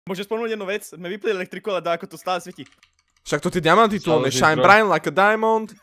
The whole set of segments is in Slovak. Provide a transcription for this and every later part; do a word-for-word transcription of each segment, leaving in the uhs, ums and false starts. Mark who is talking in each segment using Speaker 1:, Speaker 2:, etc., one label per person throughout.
Speaker 1: Môžem spomenúť jednu vec, sme vypli elektriku, ale dá ako to stále svieti.
Speaker 2: Však to tie diamanty tu, on je shine bright like a diamond.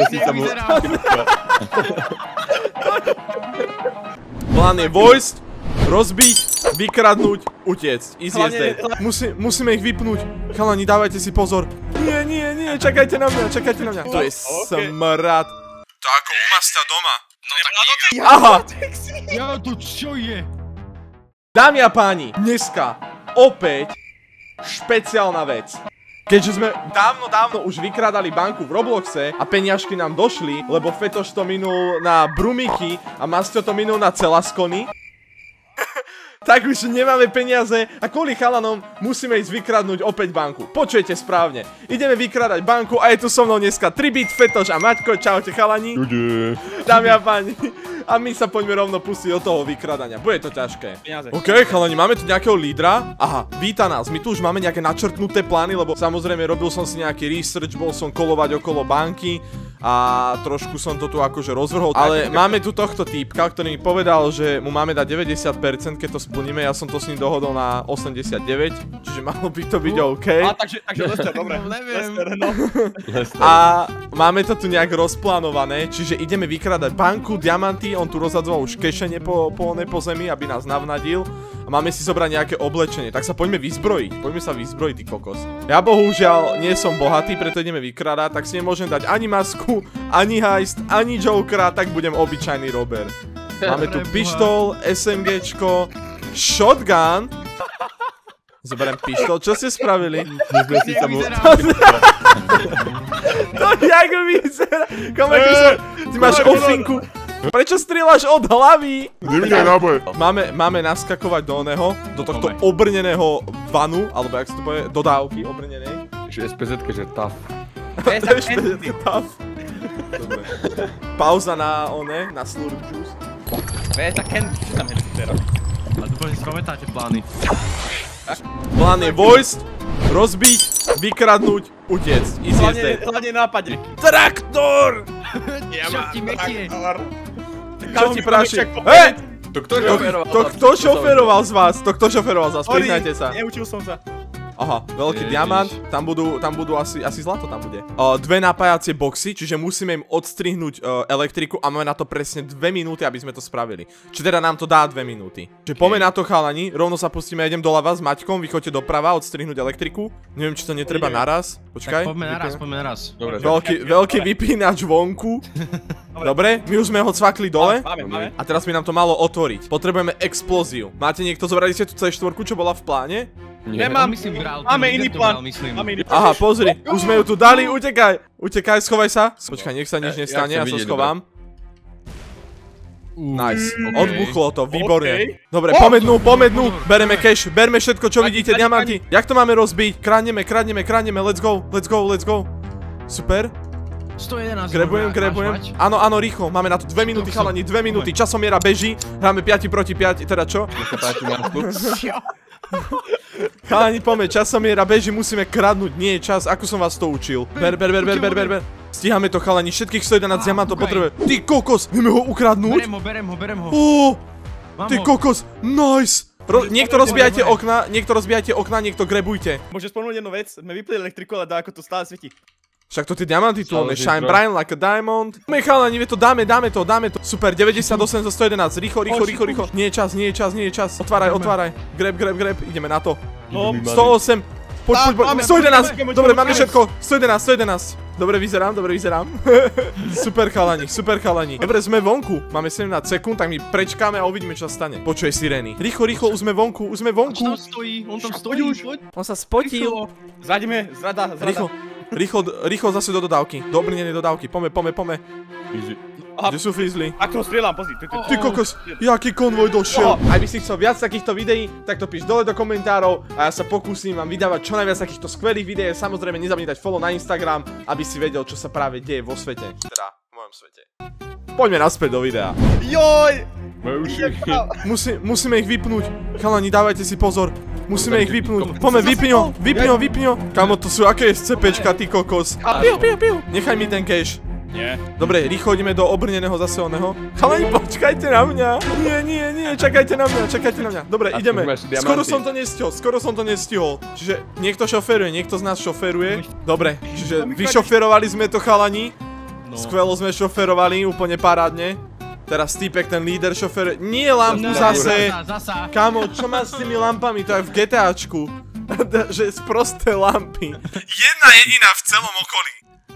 Speaker 2: Plán je vojsť, rozbiť, vykradnúť, utiecť. Easy as day. Musí, musíme ich vypnúť. Chalani, dávajte si pozor. Nie, nie, nie, čakajte na mňa, čakajte na mňa. To je smrad. To ako u Masťa doma.
Speaker 3: No tak
Speaker 2: Aha!
Speaker 3: ja to čo je?
Speaker 2: Dámy a páni, dneska opäť špeciálna vec. Keďže sme dávno, dávno už vykrádali banku v Robloxe a peniažky nám došli, lebo Fetoš to minul na Brumiky a Masťo to minul na Celaskony, tak už nemáme peniaze a kvôli chalanom musíme ísť vykradnúť opäť banku. Počujete správne. Ideme vykrádať banku a je tu so mnou dneska tri bit, Fetoš a Maťko. Čaute chalani. Dámy a páni. A my sa poďme rovno pustiť do toho vykradania. Bude to ťažké. OK, chalani, máme tu nejakého lídra. Aha, víta nás. My tu už máme nejaké načrtnuté plány, lebo samozrejme robil som si nejaký research, bol som kolovať okolo banky a trošku som to tu akože rozvrhol. Ale máme tu tohto týpka, ktorý mi povedal, že mu máme dať deväťdesiat percent, keď to splníme. Ja som to s ním dohodol na osemdesiatdeväť, čiže malo by to byť OK.
Speaker 1: A takže, takže Lester, dobre. Lester, no.
Speaker 2: A máme to tu nejak rozplánované, čiže ideme vykrádať banku, diamanty. On tu rozhadzoval už kešenie po, po, po zemi, aby nás navnadil. A máme si zobrať nejaké oblečenie. Tak sa poďme vyzbrojiť. Poďme sa vyzbrojiť, ty kokos. Ja bohužiaľ nie som bohatý, preto ideme vykrádať, tak si nemôžem dať ani masku, ani heist, ani jokera, tak budem obyčajný rober. Máme tu pištol, SMGčko, shotgun. Zoberiem pištol, čo ste spravili? To jak vyzerá. Ty máš ofinku. Prečo strieľaš od hlavy?
Speaker 4: Nevidej náboje.
Speaker 2: Máme, máme naskakovať do oného, do tohto obrneného vanu, alebo jak sa to povie, dodávky obrnenej.
Speaker 4: Že es pé zet-ke, že tough.
Speaker 2: To je es pé zet-ke tough. Dobre. Pauza na one, na slurp juice.
Speaker 1: Vieš, tak Ken, čo tam je teraz?
Speaker 3: A dúfam, že si pamätáte plány.
Speaker 2: Plán je vojsť, rozbiť, vykradnúť, utiecť. Easy as day.
Speaker 1: Hlavne nápad reky.
Speaker 2: Traktor!
Speaker 3: Čo ti metie?
Speaker 2: Čo ti praší? Hej!
Speaker 4: To kto šoferoval?
Speaker 2: To kto šoferoval z vás? To kto šoferoval z vás? Priznajte sa.
Speaker 1: Neučil som sa.
Speaker 2: Aha, veľký diamant, tam budú, tam budú asi, asi zlato tam bude. Uh, dve napájacie boxy, čiže musíme im odstrihnúť uh, elektriku a máme na to presne dve minúty, aby sme to spravili. Čiže teda nám to dá dve minúty. Čiže poďme na to chalani, rovno sa pustíme, idem doľava s Maťkom, vy choďte doprava odstrihnúť elektriku. Neviem, či to netreba naraz, počkaj.
Speaker 3: Tak poďme naraz, poďme naraz.
Speaker 4: Dobre,
Speaker 2: veľký, veľký vypínač vonku. Dobre, my už sme ho cvakli dole.
Speaker 1: Máme, máme.
Speaker 2: A teraz by nám to malo otvoriť. Potrebujeme explóziu. Máte niekto, zobrali ste tu cé štyri, čo bola v pláne?
Speaker 1: Nemám,
Speaker 3: myslím, bral,
Speaker 1: máme iný plán.
Speaker 2: Aha, pozri, už sme ju tu dali, utekaj, utekaj, schovaj sa. Počkaj, nech sa nič nestane, ja sa schovám. Nice, odbuchlo to, výborne. Dobre, pomednú, pomednú, bereme cash, berme všetko, čo vidíte, diamanty. Jak to máme rozbiť? Kradneme, kradneme, kradneme, let's go, let's go, let's go. Super.
Speaker 3: sto jedenásť.
Speaker 2: Grebujem, grebujem. Áno, áno, rýchlo, máme na to dve minúty, chalani, dve minúty, časomiera beží, hráme päť proti päť, teda čo? Chalani, poďme, časomiera beží, musíme kradnúť, nie je čas, ako som vás to učil. Ber, ber, ber, ber, ber, ber, ber. Stíhame to, chalani, všetkých sto jedenásť diamantov potrebuje. Ty kokos, vieme ho ukradnúť?
Speaker 3: Berem ho, berem ho, berem ho.
Speaker 2: Ó, ty kokos, nice. Niekto rozbijajte okna, niekto rozbijajte okna, niekto grebujte.
Speaker 1: Môžem spomenúť jednu vec, sme vypli elektriku, ale dá ako to stále svieti.
Speaker 2: Však to tie diamanty tu, on je shine bright like a diamond. My chalani, vie to, dáme, dáme to, dáme to. Super, deväťdesiatosem zo sto jedenásť, rýchlo, rýchlo, rýchlo, rýchlo. Nie je čas, nie je čas, nie je čas. Otváraj, otváraj. Grab, grab, grab, ideme na to. sto osem, poď, poď, poď, sto jedenásť, dobre, máme všetko. sto jedenásť, sto jedenásť. Dobre vyzerám, dobre vyzerám. Super chalani, super chalani. Dobre, sme vonku, máme sedemnásť sekúnd, tak my prečkáme a uvidíme, čo sa stane. Počuje sirény. Rýchlo, rýchlo, už sme vonku, už sme vonku.
Speaker 3: On tam stojí, on tam stojí.
Speaker 2: On sa spotil.
Speaker 1: Zradíme, zrada, zrada.
Speaker 2: Rýchlo. Rýchlo, rýchlo zase do dodávky, do obrnenej dodávky, pome, pome, pome. Kde sú fízli?
Speaker 1: Ako ho strieľam, pozri.
Speaker 2: Ty kokos, jaký konvoj došiel. Ak by si chcel viac takýchto videí, tak to píš dole do komentárov a ja sa pokúsim vám vydávať čo najviac takýchto skvelých videí. Samozrejme nezabudni dať follow na Instagram, aby si vedel, čo sa práve deje vo svete. Teda, v mojom svete. Poďme naspäť do videa.
Speaker 1: Joj!
Speaker 2: Musí, musíme ich vypnúť. Chalani, dávajte si pozor. Musíme ich vypnúť. Poďme, vypni ho, vypni ho, vypni ho. Kamo, to sú aké SCPčka, ty kokos. Piu, piu, piu. Nechaj mi ten cash.
Speaker 1: Nie.
Speaker 2: Dobre, rýchlo ideme do obrneného zase oného. Chalani, počkajte na mňa. Nie, nie, nie, čakajte na mňa, čakajte na mňa. Dobre,
Speaker 4: A tu
Speaker 2: ideme.
Speaker 4: máš diamanty.
Speaker 2: Skoro som to nestihol, skoro som to nestihol. Čiže niekto šoferuje, niekto z nás šoferuje. Dobre, čiže vyšoferovali sme to, chalani.
Speaker 3: No.
Speaker 2: Skvelo sme šoferovali, úplne parádne. Teraz týpek, ten líder šoferuje. Nie lampu zase.
Speaker 3: Zasa, zasa.
Speaker 2: Kamo, čo má s tými lampami? To je v GTAčku. Že sprosté lampy. Jedna jediná v celom okolí.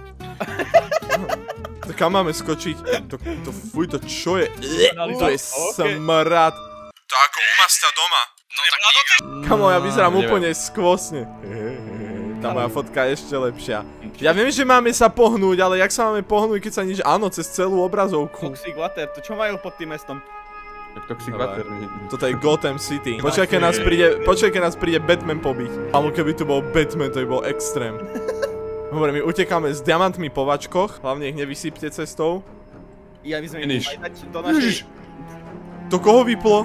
Speaker 2: To kam máme skočiť? To, to fuj, to čo je? To je smrad. To ako u Masta doma.
Speaker 3: No tak
Speaker 2: Kamo, ja vyzerám
Speaker 4: neviem.
Speaker 2: úplne skvosne. Tá moja fotka je ešte lepšia. Ja viem, že máme sa pohnúť, ale jak sa máme pohnúť, keď sa nič... Áno, cez celú obrazovku.
Speaker 1: Toxic Water, to čo majú pod tým mestom?
Speaker 4: Toxic Water.
Speaker 2: Toto je Gotham City. Počkaj, keď nás príde, počkaj, keď nás príde Batman pobiť. Amo, keby tu bol Batman, to by bol extrém. Dobre, my utekáme s diamantmi po vačkoch, hlavne ich nevysypte cestou.
Speaker 1: Ja by sme
Speaker 4: Finish.
Speaker 1: ich mali dať do našej...
Speaker 2: To koho vyplo?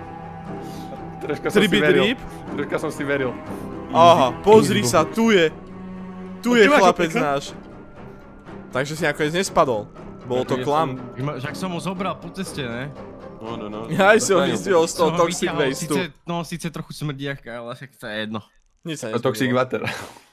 Speaker 4: Troška som si
Speaker 2: Triby
Speaker 4: veril.
Speaker 2: drip?
Speaker 4: Troška som si veril.
Speaker 2: Aha, pozri sa, tu je. Tu je
Speaker 1: Ty máš
Speaker 2: chlapec
Speaker 1: opeka?
Speaker 2: náš. Takže si nakoniec nespadol. Bolo to
Speaker 4: Ja
Speaker 2: klam.
Speaker 3: Však som ho zobral po ceste, ne?
Speaker 4: No, no, no.
Speaker 2: Ja aj si ho vyzdvihol z toho
Speaker 3: Som ho
Speaker 2: toxic
Speaker 3: vyťahol,
Speaker 2: waste.
Speaker 3: síce- No, síce trochu smrdí, ale však to je jedno.
Speaker 2: Nič sa
Speaker 4: To Toxic
Speaker 2: nezmenilo.
Speaker 4: Water.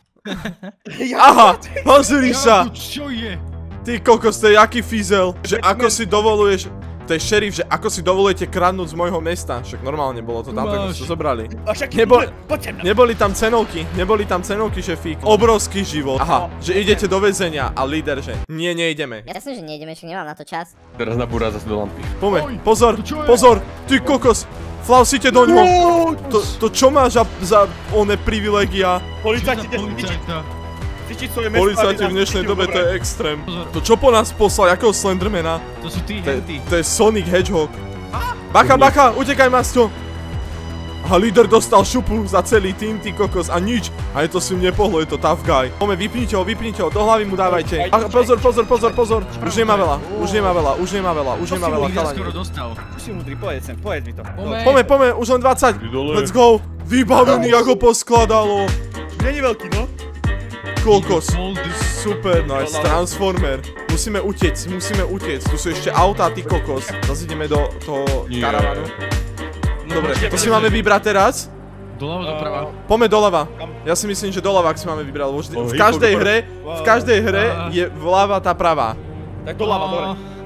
Speaker 2: Aha, pozri sa.
Speaker 3: Čo je?
Speaker 2: Ty kokos, to je jaký fizel. Že ako si dovoluješ... To je šerif, že ako si dovolujete kradnúť z môjho mesta. Však normálne bolo to tam, tak
Speaker 3: Máš.
Speaker 2: to zobrali.
Speaker 1: A však...
Speaker 2: Nebol-
Speaker 1: Poďte na...
Speaker 2: Neboli tam cenovky, neboli tam cenovky, šefík. Obrovský život. Aha, že idete do väzenia a líder, že nie, neideme.
Speaker 5: Jasne, že nejdeme, však nemám na to čas.
Speaker 4: Teraz nabúra zase do lampy.
Speaker 2: Poďme, pozor,
Speaker 3: to čo je?
Speaker 2: pozor, ty kokos. Flausite do ňoho. To, to čo máš za, za oné privilegia?
Speaker 1: Policajti,
Speaker 3: Za
Speaker 1: ide
Speaker 3: policajta.
Speaker 1: cvičiť svoje mesto.
Speaker 2: Policajti v dnešnej dobe, to je extrém. To čo po nás poslal, jakého Slendermana?
Speaker 3: To sú tí
Speaker 2: To je,
Speaker 3: henty.
Speaker 2: to je Sonic Hedgehog. Bacha, bacha, utekaj, Masto. Aha, líder dostal šupu za celý tým, ty kokos, a nič. A je to si nepohlo, je to tough guy. Pome, vypnite ho, vypnite ho, do hlavy mu dávajte. A pozor, pozor, pozor, pozor. Už nemá veľa, už nemá veľa, už nemá veľa, už nemá veľa,
Speaker 3: Líder
Speaker 2: chalani.
Speaker 3: skoro dostal.
Speaker 1: Si múdry, povedz sem, povedz mi to.
Speaker 3: Pome.
Speaker 2: Pome, pome, už len dvadsať. Let's go. Vybavený, ako poskladalo.
Speaker 1: Není veľký, no?
Speaker 2: Kokos.
Speaker 3: Moldy.
Speaker 2: Super, nice, Transformer. Musíme utiec, musíme utiec. Tu sú ešte autá, ty kokos. Zase ideme do toho
Speaker 4: Nie.
Speaker 2: karavanu. Dobre, to si máme vybrať teraz?
Speaker 3: Doľava, doprava.
Speaker 2: Poďme doľava. Ja si myslím, že doľava, ak si máme vybrať, lebo vždy,
Speaker 4: Oh,
Speaker 2: v každej
Speaker 4: hip-hop.
Speaker 2: hre, v každej hre je vľava tá pravá.
Speaker 1: Tak doľava, dole.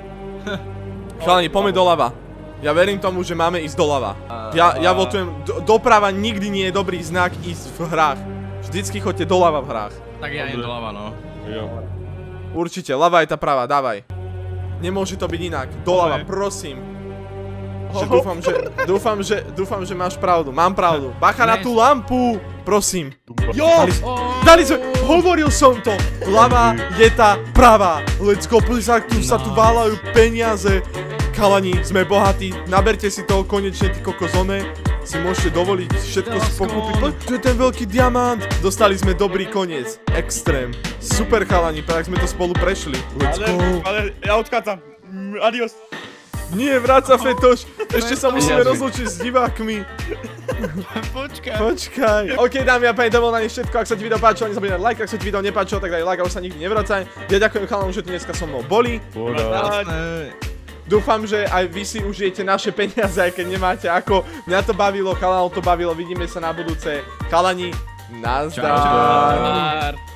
Speaker 2: Chalani, poďme doľava. Ja verím tomu, že máme ísť doľava. Ja, ja votujem, do, doprava nikdy nie je dobrý znak ísť v hrách. Vždycky choďte doľava v hrách.
Speaker 3: Tak ja idem doľava, no.
Speaker 4: Jo.
Speaker 2: Určite, ľava je tá pravá, dávaj. Nemôže to byť inak. Doľava,
Speaker 3: Dobre.
Speaker 2: prosím. Že dúfam, že, dúfam, že, dúfam, že máš pravdu. Mám pravdu. Bacha na
Speaker 3: Nice.
Speaker 2: tú lampu! Prosím.
Speaker 1: Jo!
Speaker 2: Dali, dali sme, hovoril som to. Ľava je tá pravá. Let's go, please, ak tu sa tu váľajú peniaze. Chalani, sme bohatí. Naberte si toho konečne, ty kokozone. Si môžete dovoliť všetko si pokúpiť. Poď, tu je ten veľký diamant. Dostali sme dobrý koniec. Extrém. Super, chalani, tak sme to spolu prešli. Let's
Speaker 1: Ale,
Speaker 2: go.
Speaker 1: ale ja odchádzam. Mm, Adios.
Speaker 2: Nie, vráť sa, Fetoš. Ešte sa musíme
Speaker 4: Peniaze.
Speaker 2: rozlúčiť s divákmi.
Speaker 3: Počkaj.
Speaker 2: Počkaj. OK, dámy a páni, to bolo na ne všetko. Ak sa ti video páčilo, nezabudni dať like. Ak sa ti video nepáčilo, tak daj like a už sa nikdy nevracaj. Ja ďakujem chalanom, že tu dneska so mnou boli.
Speaker 3: Jasné.
Speaker 2: Dúfam, že aj vy si užijete naše peniaze, aj keď nemáte ako. Mňa to bavilo, chalanov to bavilo. Vidíme sa na budúce. Chalani, nazdar.
Speaker 3: Čau.
Speaker 1: Ár.